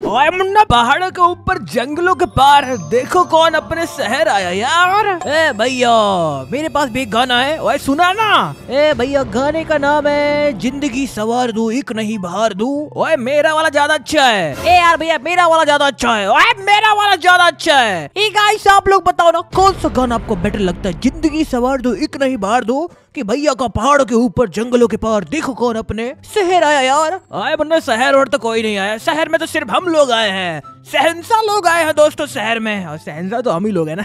ओए मुन्ना, पहाड़ों के ऊपर जंगलों के पार देखो कौन अपने शहर आया यार। ए भैया, मेरे पास भी एक गाना है, ओए सुना ना। ए भैया, गाने का नाम है जिंदगी सवार दूं एक नहीं बहार दूं। ओए मेरा वाला ज्यादा अच्छा है। ए यार भैया, मेरा वाला ज्यादा अच्छा है। ओए मेरा वाला ज्यादा अच्छा है। गाइस, आप लोग बताओ ना, कौन सा गाना आपको बेटर लगता है, जिंदगी सवार दूं एक नहीं बहार दूं कि भैया का पहाड़ों के ऊपर जंगलों के पार देखो कौन अपने शहर आया यार। आए मुन्ना, शहर और तो कोई नहीं आया, शहर में तो सिर्फ हम लोग आए हैं। शहंशाह लोग आए हैं दोस्तों शहर में, और शहंशाह तो हम ही लोग हैं ना।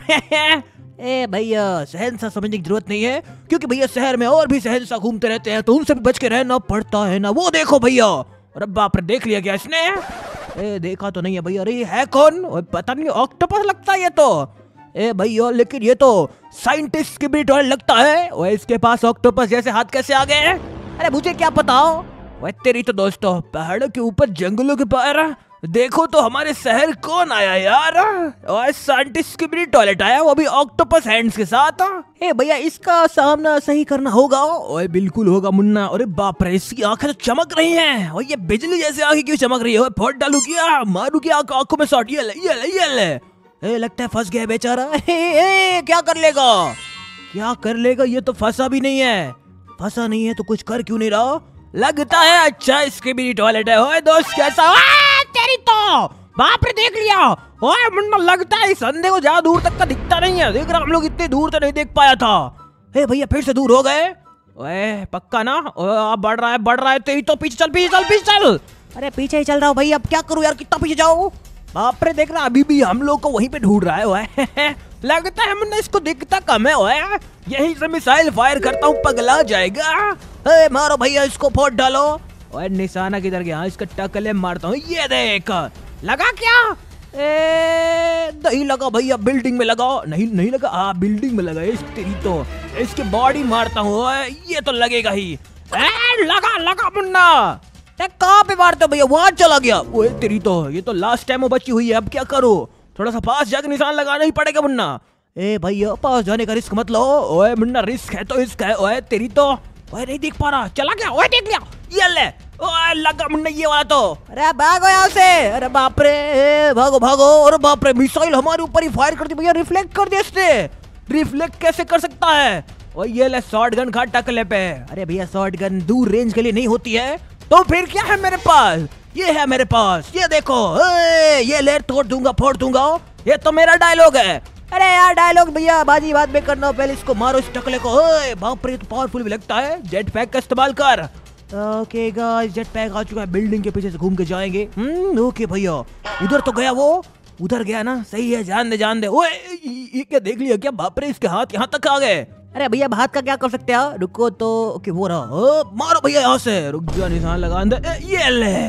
ए भैया, शहंशाह समझने की जरूरत नहीं है, क्योंकि भैया शहर में और भी शहंशाह घूमते रहते हैं, तो उनसे भी बच के रहना पड़ता है ना। वो देखो भैया, अरे बाप रे, देख लिया क्या इसने? ए देखा तो नहीं है भैया। अरे है कौन? पता नहीं, ऑक्टोपस लगता है ये तो। ए भैया, लेकिन ये तो साइंटिस्ट की भी टॉयलेट लगता है। वो इसके पास ऑक्टोपस जैसे हाथ कैसे आ गए? अरे मुझे क्या पता। वह तेरी तो दोस्तों, पहाड़ों के ऊपर जंगलों के पार देखो तो हमारे शहर कौन आया यार। और साइंटिस्ट की भी टॉयलेट आया, वो भी ऑक्टोपस हैंड्स के साथ। ए भैया, इसका सामना सही करना होगा। ओए बिल्कुल होगा मुन्ना। अरे बाप रे, इसकी आंखें तो चमक रही हैं। और ये बिजली जैसी आंखें क्यों चमक रही है? फोड़ डालू क्या, मारू क्या आंखों में शॉट? ये ले। ए लगता है फंस गया बेचारा। क्या कर लेगा? क्या कर लेगा? ये तो फंसा भी नहीं है। फंसा नहीं है तो कुछ कर क्यों नहीं रहा? लगता है अच्छा इसके भी टॉयलेट है। ओए दोस्त, कैसा? तेरी तो बाप रे, देख लिया। ओए मुन्ना, लगता है इस अंधे को ज्यादा दूर तक का दिखता नहीं है। देख रहा, हम लोग इतने दूर तक नहीं देख पाया था। हे भैया, फिर से दूर हो गए। ओए पक्का ना? अब बढ़ रहा है। तेरी तो पीछे चल। अरे पीछे ही चल रहा हूँ भैया, अब क्या करूँ यार, कितना पीछे जाऊँ? बाप रे, देख रहा, अभी भी हम लोग को वहीं पे ढूंढ रहा है। ओए लगता है मुन्ना इसको दिखता कम है। ओए यहीं से मिसाइल फायर करता हूँ, पगला जाएगा। मारो भैया, इसको फोड़ डालो। ओए निशाना किधर गया? इसका टकले मारता हूँ। ये देख, लगा क्या? नहीं लगा भैया, बिल्डिंग में लगा। नहीं लगा। हाँ, बिल्डिंग में लगा। तेरी तो इसकी बॉडी मारता हूँ। ये तो लगेगा ही। लगा मुन्ना। कहाँ पे मारते हो भैया? वहां चला गया। ओए तेरी तो, ये तो लास्ट टाइम वो बची हुई है, अब क्या करो? थोड़ा सा पास जाकर निशान लगाना ही पड़ेगा मुन्ना। ए भैया, पास जाने का रिस्क मत लो। ओए मुन्ना, रिस्क है तो रिस्क है। ओए तेरी तो, ओए नहीं देख पा रहा, चला गया। ओए देख लिया, ये ले। ओए लगा मुन्ना, ये वाला तो। अरे भागो यहाँ से। अरे बाप रे, भागो। अरे बाप रे, मिसाइल हमारे ऊपर ही फायर कर दी भैया। रिफ्लेक्ट कर दिया इसने। रिफ्लेक्ट कैसे कर सकता है? ओए ये ले, शॉर्ट गन खा टकले पे। अरे भैया, शॉर्ट गन दूर रेंज के लिए नहीं होती है, तो फिर क्या है मेरे पास? ये है मेरे पास, ये देखो। ये ले, तोड़ दूंगा, फोड़ दूंगा। ये तो मेरा डायलॉग है। अरे यार, डायलॉग भैया बाजी बाद में करना, पहले इसको मारो, इस टकले को। बाप रे, तो पावरफुल भी लगता है। जेट पैक का इस्तेमाल कर। ओके गाइस, जेट पैक आ चुका है। बिल्डिंग के पीछे से घूम के जाएंगे। ओके भैया, उधर तो गया वो, उधर गया ना, सही है, जान दे। ओए ये क्या देख लिया क्या? बाप रे, इसके हाथ यहाँ तक आ गए। अरे भैया, हाथ का क्या कर सकते हैं? रुको तो, ओके वो रहा। मारो भैया यहाँ से। रुक जा, निशान लगा अंदर। ये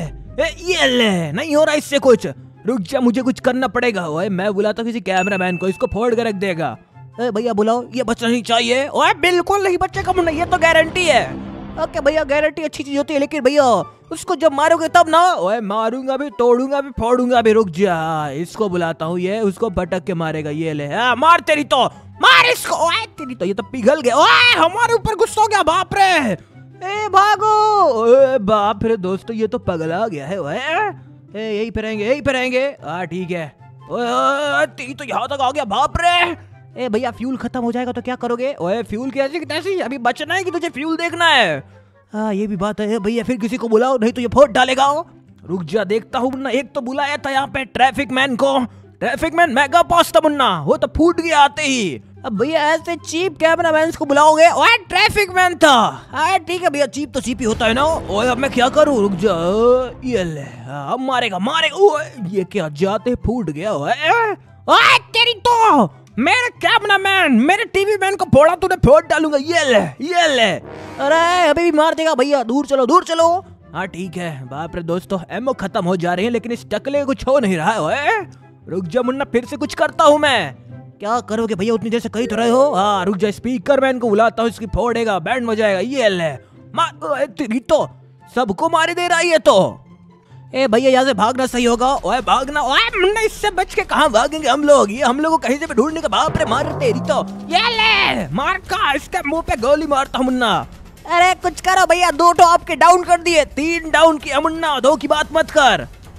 ले। नहीं हो रहा इससे कुछ। रुक जा, मुझे कुछ करना पड़ेगा। ओए मैं बुलाता हूँ किसी कैमरामैन को, इसको फोड़ कर रख देगा। भैया बुलाओ, ये बचना नहीं चाहिए। ओए बिल्कुल नहीं बचेगा मुन्ना, ये तो गारंटी है। ओके भैया, गारंटी अच्छी चीज होती है, लेकिन भैया उसको जब मारोगे तब ना। ओए मारूंगा भी, तोड़ूंगा भी, फोड़ूंगा भी। रुक जा, इसको बुलाता हूँ, ये उसको पटक के मारेगा। ये ले, मार तेरी तो, मार इसको। ओए तेरी तो, ये तो पिघल गया। ओए हमारे ऊपर गुस्सा हो गया, बाप रे। ए भागो। ओए बाप रे दोस्तों, ये तो पगला गया है। ओए यही पे रहेंगे। ठीक है। ओए तेरी तो यहाँ तक आ गया, बाप रे। ए भैया, फ्यूल खत्म हो जाएगा तो क्या करोगे? ओए फ्यूल कैसी? अभी बचना है कि तुझे फ्यूल देखना है? हाँ, ये भी बात है भैया, फिर किसी को बुलाओ, नहीं तो ये फोड़ डालेगा। रुक जा, देखता हूँ मुन्ना। एक तो बुलाया था यहाँ पे ट्रैफिक मैन को। ट्रैफिक मैन मेगा पास था मुन्ना, वो तो फूट गया आते ही। अब भैया ऐसे चीप कैमरामैन को बुलाओगे? ओए ट्रैफिक मैन था। ठीक है भैया, चीप तो चीप ही होता है ना। ओए अब मैं क्या करूँ? रुक जा, ये ले। अब मारेगा। ओए ये क्या, जाते फूट गया। ओए तेरी तो, मेरे कैमरामैन, मेरे टीवी मैन को फोड़ा तूने, फोड़ डालूंगा। ये ले। अरे अभी भी मार देगा भैया, दूर चलो। हाँ ठीक है। बाप रे दोस्तों, एमओ खत्म हो जा रही है, लेकिन इस टकले कुछ हो नहीं रहा है। रुक जा मुन्ना, फिर से कुछ करता हूँ मैं। क्या करोगे भैया, उतनी देर से कही तो रहे हो। हाँ रुक जा, स्पीकर मैन को बुलाता हूँ, इसकी फोड़ेगा, बैंड बजाएगा। ये ले, मार। तेरी तो, सबको मारे दे रहा है ये तो। ए भैया, यहाँ से भागना सही होगा। ओए भागना। ओए मुन्ना, इससे बच के कहाँ भागेंगे हम लोग? ये हम लोग को कहीं से भी ढूंढने का। बाप रे, मार तेरी तो। ये ले, मार का, इसके मुंह पे गोली मारता हूँ मुन्ना। अरे कुछ करो भैया, 2 तो आपके डाउन कर दिए, 3 डाउन किया मुन्ना, 2 की बात मत कर।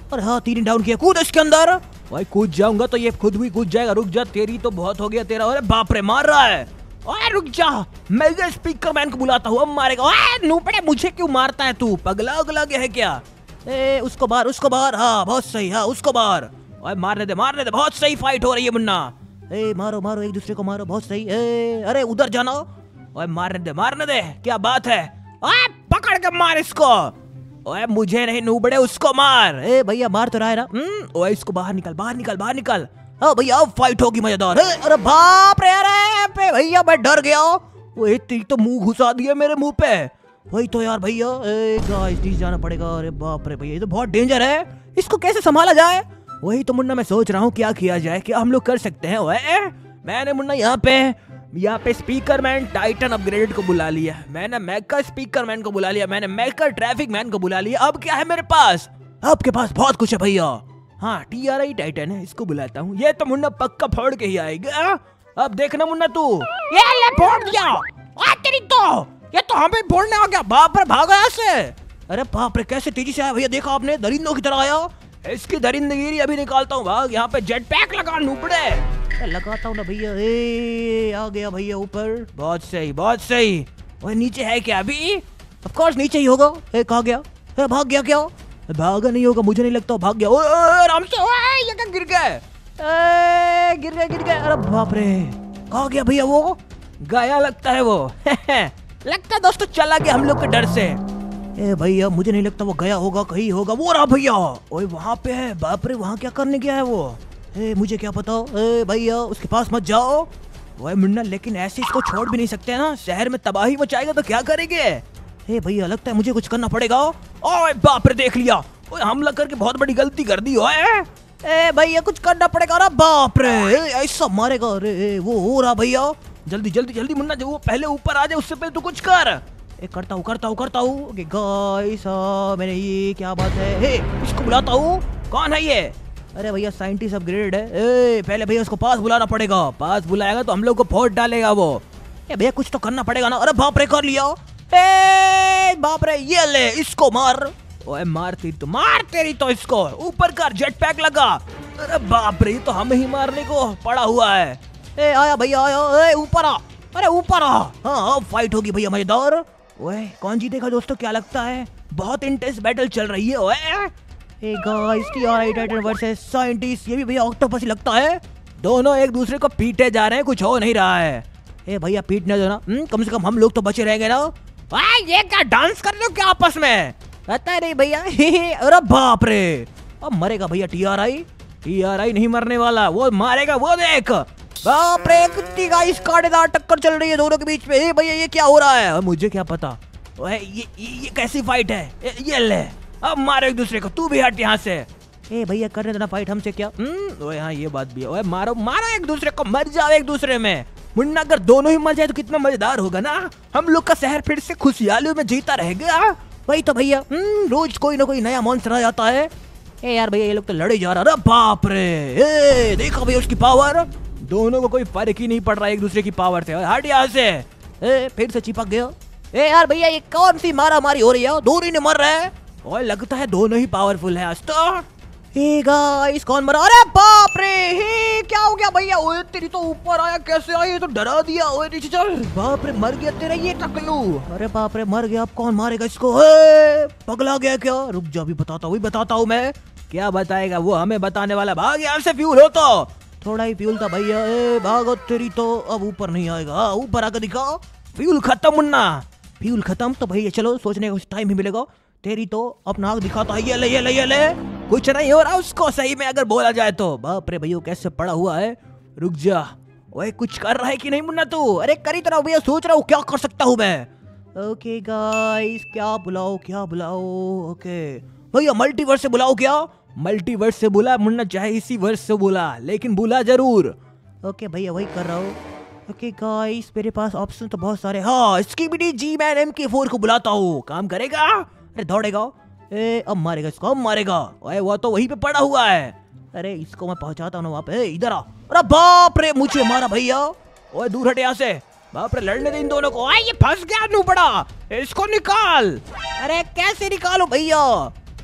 और हाँ 3 डाउन किया, कूद इसके अंदर। भाई कूद जाऊंगा तो ये खुद भी कूद जाएगा। रुक जा, तेरी तो बहुत हो गया तेरा। अरे बाप रे मार रहा है। ओए रुक जा, मैं ये स्पीकर मैन को बुलाता हूँ, अब मारेगा। ओए नूपड़े मुझे क्यों मारता है तू, पगला उगला गया है क्या? ए उसको बाहर, उसको बाहर। हाँ बहुत सही, हाँ उसको बाहर। ओए मारने दे मारने दे, बहुत सही फाइट हो रही है मुन्ना। ए मारो मारो एक दूसरे को मारो, बहुत सही। अरे उधर जाना। ओए मारने दे, क्या बात है। ओए पकड़ के मार इसको। ओए मुझे नहीं नूबड़े, उसको मार। ए भैया मार तो रहा है ना। ओए इसको बाहर निकल, बाहर निकल, बाहर निकल। हाँ भैया अब फाइट होगी मजेदार। अरे बाप रे, अरे पे भैया मैं डर गया। ओए तेरी तो मुंह घुसा दिया मेरे मुंह पे। वही तो यार भैया, गाइस नीचे जाना पड़ेगा। अरे बाप रे भैया ये तो बहुत डेंजर है, इसको कैसे संभाला जाए? वही तो मुन्ना मैं सोच रहा हूँ क्या किया जाए, क्या हम लोग कर सकते हैं। ओए मैंने मुन्ना यहाँ पे स्पीकर मैन टाइटन अपग्रेडेड को बुला लिया, मैंने मेका स्पीकर मैन को बुला लिया, मैंने मेका ट्रैफिक मैन को बुला लिया। अब क्या है मेरे पास? आपके पास बहुत कुछ है भैया। हाँ TRI टाइटन है, इसको बुलाता हूँ। ये तो मुन्ना पक्का फोड़ के ही आएगा। अब देखना मुन्ना तू, ये ले फोड़ दिया। तेरी तो ये तो हमें फोड़ने आ गया। बाप रे भागा यहाँ से। अरे बाप रे कैसे तेजी से आया भैया, देखा आपने, दरिंदों की तरह आया। इसकी दरिंदगिरी अभी निकालता हूँ। भाग, यहाँ पे जेट पैक लगा नूपड़े। लगाता हूँ ना भैया। आ गया भैया ऊपर, बहुत सही बहुत सही। और नीचे है क्या अभी? ऑफ कोर्स नीचे ही होगा। कहाँ गया? भाग गया क्या? भागा नहीं होगा, मुझे नहीं लगता भाग गया। आराम से। ये क्या गिर गए? गिर गए। अरे बाप रे कहाँ गया भैया? वो गया लगता है वो। लगता है दोस्तों चला गया हम लोग के डर से। भैया मुझे नहीं लगता वो गया होगा, कहीं होगा। वो रहा भैया। ओए वहाँ पे है। बाप रे वहाँ क्या करने गया है वो? मुझे क्या पता। भैया उसके पास मत जाओ। ओए मुन्ना लेकिन ऐसे इसको छोड़ भी नहीं सकते ना, शहर में तबाही मचाएगा तो क्या करेंगे? भैया लगता है मुझे कुछ करना पड़ेगा। ओए बाप रे देख लिया, ओए हमला करके बहुत बड़ी गलती कर दी। ओए भैया कुछ करना पड़ेगा। अरे बाप रे ऐसा मारेगा। अरे वो हो रहा भैया, जल्दी जल्दी जल्दी मुन्ना, जब वो पहले ऊपर आ जाए उससे पहले तू कुछ कर। करता हूँ। गाइस मैंने ये क्या बात है, इसको बुलाता हूँ। कौन है ये? अरे भैया साइंटिस्ट अपग्रेडेड है। पहले भैया उसको पास बुलाना पड़ेगा, पास बुलाएगा तो हम लोग को फोड़ डालेगा वो। भैया कुछ तो करना पड़ेगा ना। अरे बाप रे कर लिया। बाप रे ये ले इसको मार। ओए मार तेरी तो इसको ऊपर कर, जेट पैक लगा। अरे बाप रे तो हमें ही मारने को पड़ा हुआ है। आया भैया आया। ऊपर आ, अरे ऊपर आ। हाँ अब फाइट होगी भैया मजेदार। ओए कौन जीतेगा दोस्तों, क्या लगता है? बहुत इंटेंस बैटल चल रही है। ओए guys TRI titan versus scientist, ये भी भैया ऑक्टोपस ही लगता है। दोनों एक दूसरे को पीटे जा रहे हैं, कुछ हो नहीं रहा है। भैया पीटने दो ना, कम से कम हम लोग तो बचे रहेंगे ना। ये क्या डांस कर रहे हो क्या आपस में? पता नहीं भैया। अरे बाप रे अब मरेगा भैया TRI नहीं मरने वाला, वो मारेगा वो देख। बाप रे कितनी गाइस कांटेदार टक्कर चल रही है दोनों के बीच में। भैया ये क्या हो रहा है? मुझे क्या पता। ओए ये कैसी फाइट है? ये ले अब मारो एक दूसरे को, तू भी हट यहाँ से। भैया करने देना फाइट हमसे क्या? ओए हाँ ये बात भी है। ओए मारो एक दूसरे को, मर जाओ एक दूसरे में। मुन्ना अगर दोनों ही मर जाए तो कितना मजेदार होगा ना, हम लोग का शहर फिर से खुशहाली में जीता रहेगा। वही तो भैया रोज कोई ना कोई नया मॉन्स्टर आ जाता है। यार भैया ये लोग तो लड़े जा रहा। अरे बाप रे देखो भैया उसकी पावर, दोनों को कोई फर्क ही नहीं पड़ रहा एक दूसरे की पावर से। हट यहाँ से। फिर से चिपक गया। यार भैया ये कौन सी मारा मारी हो रही है? दोनों ही मर रहे हैं और लगता है दोनों ही पावरफुल है आज तो। गाइस कौन मरा? अरे बाप रे क्या हो गया भैया? ओए तेरी तो ऊपर आया कैसे आया? ये तो डरा दिया। ओए नीचे चल। बाप रे मर गया तेरा ये टकलू। अरे बाप रे मर गया, अब कौन मारेगा इसको? पगला गया क्या? रुक जा अभी बताता हूँ मैं। क्या बताएगा वो हमें बताने वाला? भाग यहाँ से, फ्यूल हो तो थोड़ा ही फ्यूल था भैया। भागो तेरी तो अब ऊपर नहीं आएगा, ऊपर आकर दिखाओ। फ्यूल खत्म मुन्ना, फ्यूल खत्म तो भैया चलो सोचने का कुछ टाइम ही मिलेगा। तेरी तो अपना आग दिखाता है। ये ले कुछ नहीं हो रहा उसको सही में अगर बोला जाए तो। बाप रे भैया कैसे पड़ा हुआ है। रुक जा। ओए कुछ कर रहा है कि नहीं मुन्ना तू? अरे करी तरह भैया सोच रहा हूँ क्या कर सकता हूँ मैं। ओके गाइस क्या बुलाओ ओके भैया मल्टीवर्स से बुलाओ। क्या मल्टीवर्स से बुला मुन्ना, चाहे इसी वर्ष से बुला लेकिन बुला जरूर। ओके भैया वही कर रहा हूँ। ओके गाइस मेरे पास ऑप्शन तो बहुत सारे। हाँ स्कीबिडी G-Man MK4 को बुलाता हूँ, काम करेगा? अरे दौड़ेगा। अब मारेगा इसको, अब मारेगा। ओए वो तो वहीं पे पड़ा हुआ है। अरे इसको मैं पहुंचाता हूँ वहाँ पे। इधर आ। अरे बाप रे मुझे मारा भैया। ओए दूर हटे यहाँ से। बाप रे लड़ने दे इन दोनों को। ये फंस गया नू बड़ा, इसको निकाल। अरे कैसे निकालो भैया?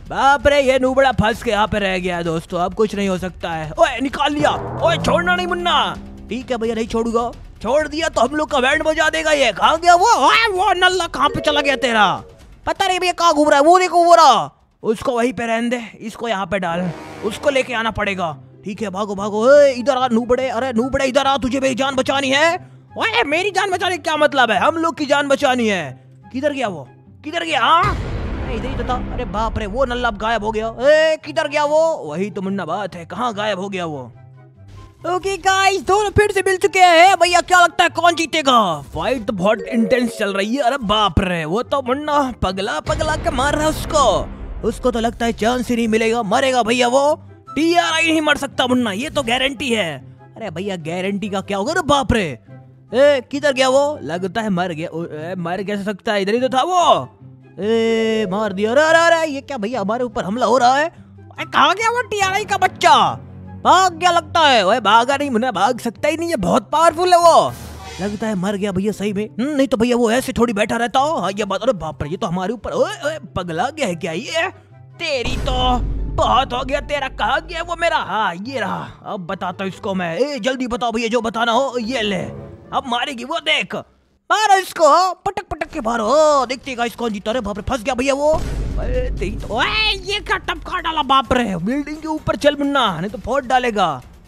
बाप रे, ये नूबड़ा फंस के यहाँ पे रह गया है दोस्तों, अब कुछ नहीं हो सकता है। ओए निकाल लिया, ओए छोड़ना नहीं मुन्ना। ठीक है भैया, नहीं छोड़ूंगा। छोड़ दिया तो हम लोग का बैंड बजा देगा ये। कहाँ गया वो? ओए वो नल्ला कहाँ पे चला गया तेरा? पता नहीं भैया कहाँ घूम रहा है। वो देखो वो रहा, उसको वहीं पे रहने दे, इसको यहाँ पे डाल, उसको लेके आना पड़ेगा। ठीक है भागो भागो। इधर आ नूबड़े, अरे नूबड़े इधर आ, तुझे मेरी जान बचानी है। ओए मेरी जान बचाने क्या मतलब है? हम लोग की जान बचानी है। किधर गया वो? किधर गया? इधर ही तो था। अरे बाप रे, वो नल्ला गायब हो गया। किधर गया वो? वही तो मुन्ना बात है, कहाँ गायब हो गया वो? ओके गाइस, दोनों फिर से मिल चुके हैं। भैया क्या लगता है कौन जीतेगा? फाइट तो बहुत इंटेंस चल रही है। अरे बाप रे, वो तो मुन्ना पगला पगला के मार रहा है उसको तो लगता है चांस ही नहीं मिलेगा, मरेगा भैया वो। TRI नहीं मर सकता मुन्ना, ये तो गारंटी है। अरे भैया गारंटी का क्या होगा? अरे बाप रे, किधर गया वो? लगता है मर गया। मर कैसे सकता है, इधर ही तो था वो। मार दिया। अरे अरे ये क्या भैया, हमारे ऊपर हमला हो रहा है। कहाँ गया वो TRI का बच्चा? भाग गया लगता है। ओए भागा नहीं मुन्ना, भाग सकता ही नहीं है, बहुत पावरफुल है वो। लगता है मर गया भैया सही में। नहीं तो भैया वो ऐसे थोड़ी बैठा रहता हो। हाँ ये बात। अरे बाप रे, ये तो हमारे ऊपर। ओए पगला गया है क्या ये? तेरी तो बहुत हो गया तेरा। कहाँ गया वो मेरा? हाँ ये रहा, अब बताता हूँ इसको मैं। जल्दी बताओ भैया, जो बताना हो। ये ले, अब मारेगी वो, देख मारो इसको, पटक पटक के मारो। देखते गाइस कौन जीता। रे बाप रे, फंस गया भैया वो। तेरी तो ये क्या टपका डाला? बाप रे, बिल्डिंग के ऊपर चल मुन्ना, नहीं तो फोड़ डालेगा।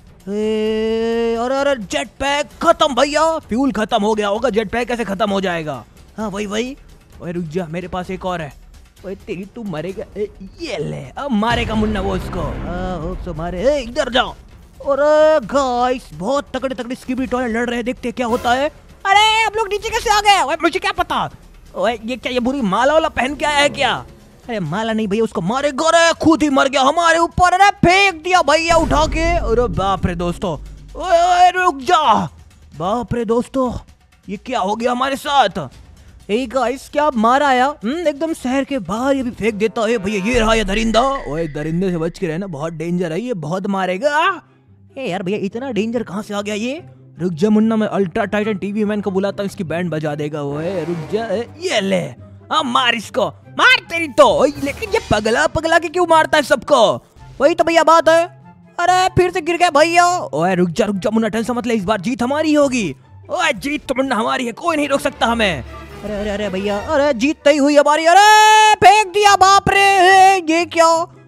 अरे जेट पैक खत्म भैया, फ्यूल खत्म हो गया होगा। जेट पैक कैसे खत्म हो जाएगा? हाँ वही। ओए रुक जा, मेरे पास एक और है। ओए तेरी तू मरेगा। ये ले, अब मारेगा मुन्ना वो उसको। मारे, इधर जाओ। और गाइस बहुत तगड़े तगड़े स्कीबी टॉय लड़ रहे हैं, देखते क्या होता है। अरे हम लोग नीचे कैसे आ गए? ओए मुझे क्या पता। ओए ये क्या, ये बुरी माला वाला पहन के आया है क्या? अरे माला नहीं भैया, उसको मारेगा। रे खुद ही मर गया हमारे ऊपर। अरे फेंक दिया भैया उठा के। अरे बाप रे दोस्तों, ओए रुक जा। बाप रे दोस्तों, ये क्या हो गया हमारे साथ? गाइस क्या मारा आया? एकदम शहर के बाहर ये भी फेंक देता है भैया। ये रहा ये दरिंदा। ओए दरिंदे से बच के रहना, बहुत डेंजर है ये, बहुत मारेगा। यार भैया इतना डेंजर कहाँ से आ गया ये? रुक जा मुन्ना, मैं अल्ट्रा टाइटन टीवी मैन को बुलाता हूँ, इसकी बैंड बजा देगा वो। रुक जा। ये ले, अब मार इसको, मार तेरी तो। लेकिन ये पगला पगला के क्यों मारता है सबको? वही तो भैया बात है। अरे फिर से गिर गया भैया। ओए रुक जा मुन्ना, टेंशन मत ले, इस बार जीत हमारी होगी। ओए जीत तो मुन्ना हमारी है, कोई नहीं रोक सकता हमें। अरे अरे अरे भैया, अरे जीत ही हुई हमारी। अरे फेंक दिया। बाप रे, ये क्या?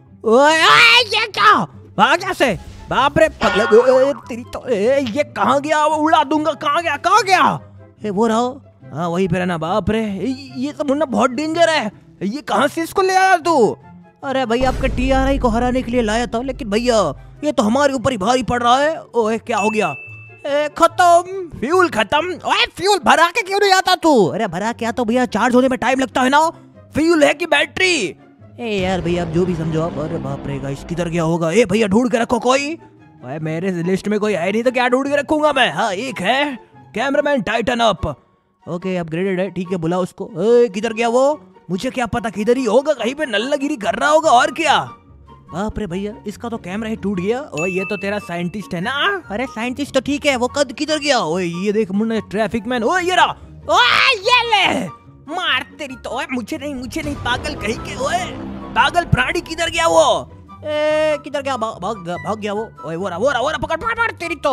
ये क्या? भाग कैसे? बाप रे पगला, तेरी तो। ये कहाँ गया? वो उड़ा दूंगा। कहाँ गया? वो रहा। हाँ वही पे रहना। बाप रे, ये तो मुन्ना बहुत डेंजर है। ये कहाँ से इसको ले आया तू? अरे भैया आपके TRI को हराने के लिए लाया था, लेकिन भैया ये तो हमारे ऊपर ही भारी पड़ रहा है। ओए क्या हो गया? खत्म, फ्यूल खत्म। ओए फ्यूल भरा के क्यों नहीं आता तू? अरे भरा क्या तो भैया, चार्ज होने में टाइम लगता है ना। फ्यूल है कि बैटरी? यार भैया आप जो भी समझो आप। अरे बाप रे गाइस, किधर गया होगा? भैया ढूंढ के रखो कोई। भाई मेरे लिस्ट में कोई है नहीं तो क्या ढूंढ के रखूंगा मैं? हाँ एक है, cameraman titan up. Okay upgraded है, ठीक है बुला उसको। किधर गया वो? मुझे क्या पता, किधर ही होगा, कहीं पे नल्लागिरी कर रहा होगा और क्या। बाप रे भैया, इसका तो कैमरा ही टूट गया। ओए ये तो तेरा साइंटिस्ट है ना? अरे साइंटिस्ट तो ठीक है, वो कद किधर गया? ओए ये देख मुन्ना, ट्रैफिक मैन। ओए ये रहा। ओए ये ले, मार तेरी तो। ओए मुझे नहीं पागल कहीं के। ओए पागल प्राणी, किधर गया वो? किधर गया? भाग गया वो। ओए वो रहा, पकड़ मार तेरी तो।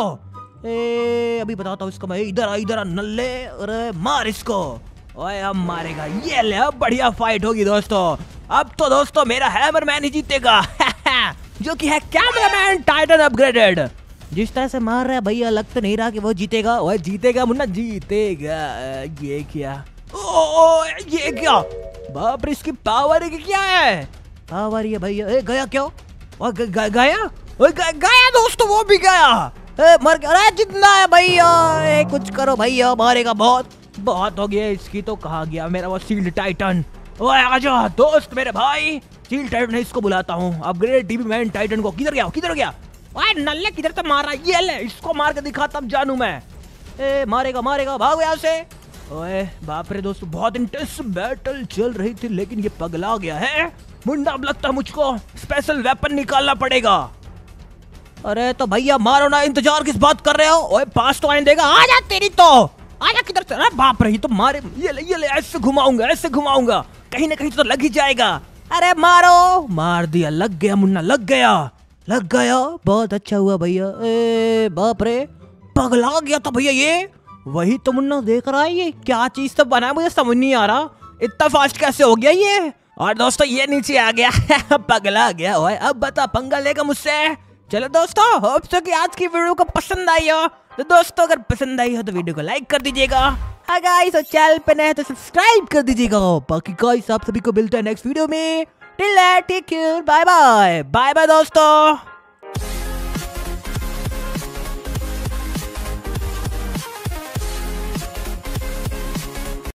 अभी बताता हूँ इसको मैं। इधर आ नल्ले। अरे मार इसको। ओए अब मारेगा। ये ले, अब बढ़िया फाइट होगी दोस्तों। अब तो दोस्तों मेरा हैमरमैन ही जीतेगा जो कि है कैमरामैन टाइटन अपग्रेडेड। जिस तरह से मार रहा है भैया, लग तो नहीं रहा कि वो जीतेगा। ओए जीतेगा मुन्ना, जीतेगा। ये क्या? ये क्या? बाप रे, इसकी पावर क्या है? पावर ये भैया। गया क्या? गया दोस्तों, वो भी गया। मर गया। अरे जितना है भैया, कुछ करो भैया, मारेगा। बहुत हो गया इसकी तो। कहा गया मेरा वो शील्ड टाइटन? ओए आजा दोस्त मेरे भाई, शील्ड टाइटन इसको बुलाता हूँ। अपग्रेड टीवी मैन टाइटन को। किधर गया? ओए नल्ले किधर तक मार रहा? ये ले, इसको मार के दिखा तब जानू मैं। मारेगा, भागो यहाँ से। ओए बाप रे दोस्तों, बहुत इंटेंस बैटल चल रही थी, लेकिन ये पगला गया है मुंडा। अब लगता है मुझको स्पेशल वेपन निकालना पड़ेगा। अरे तो भैया मारो ना, इंतजार किस बात कर रहे हो? ओए पास तो आने देगा। आजा तेरी तो, आजा किधर से? अरे बाप रे, तो मारे। ये ले, ऐसे घुमाऊंगा, कहीं ना कहीं तो लग ही जाएगा। अरे मारो, मार दिया, लग गया मुन्ना, लग गया, लग गया, बहुत अच्छा हुआ भैया। ए बाप रे, पगला गया था भैया ये। वही तो मुन्ना देख रहा है, ये क्या चीज तो बना है मुझे समझ नहीं आ रहा, इतना फास्ट कैसे हो गया ये। और दोस्तों ये नीचे आ गया पगला गया ओए, अब बता पंगा लेगा मुझसे। चलो दोस्तों, होप सो कि आज की वीडियो को पसंद आई हो। तो दोस्तों अगर पसंद आई हो तो वीडियो को लाइक कर दीजिएगा। हाँ गाइस, और चैनल पे नए तो सब्सक्राइब कर दीजिएगा। बाकी गाइस आप सभी को मिलते हैं नेक्स्ट वीडियो में। Till that take care, bye bye, bye bye दोस्तों।